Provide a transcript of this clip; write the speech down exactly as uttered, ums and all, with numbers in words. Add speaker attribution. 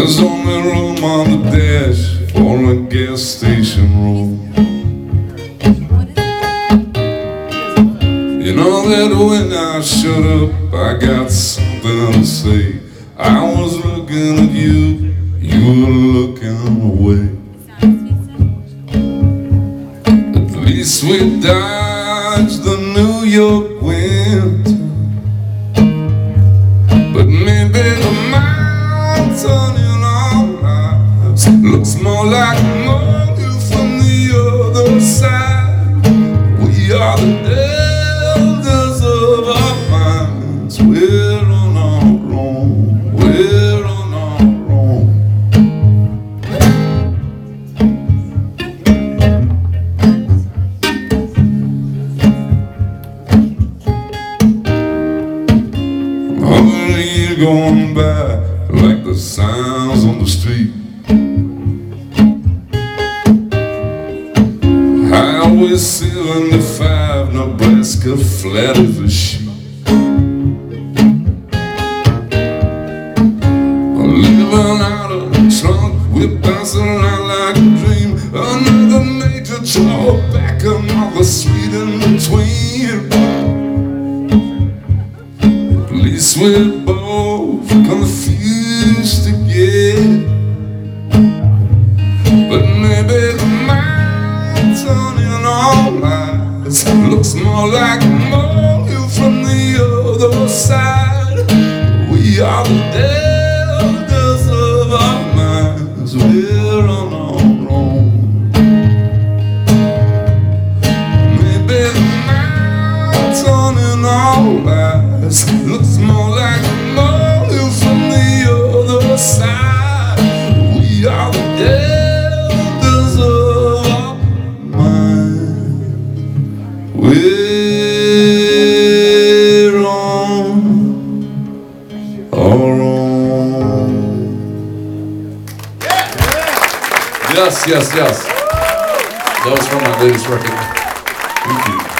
Speaker 1: There's only room on the dash for a gas station roll. You know that when I shut up, I got something to say. I was looking at you, you were looking away. At least we dodged the New York winter, but maybe the mountain in our lives looks more like a molehill from the other side. We are the elders of our minds. We're on our own. We're on our own. Another year going by, like the signs on the street. Highway seventy-five, Nebraska, flat as a sheet. Living out of the trunk, we're bouncing around like a dream. Another major drawback, another sweet in between. At least we're both confused again. But maybe the mountain in our lives looks more like a molehill from the other side. We are the dead. We're on our own. Maybe the mountain in our lives looks more like a molehill from the other side. We are the elders of our mind. We're on our own.
Speaker 2: Yes, yes, yes. That was from my latest record. Thank you.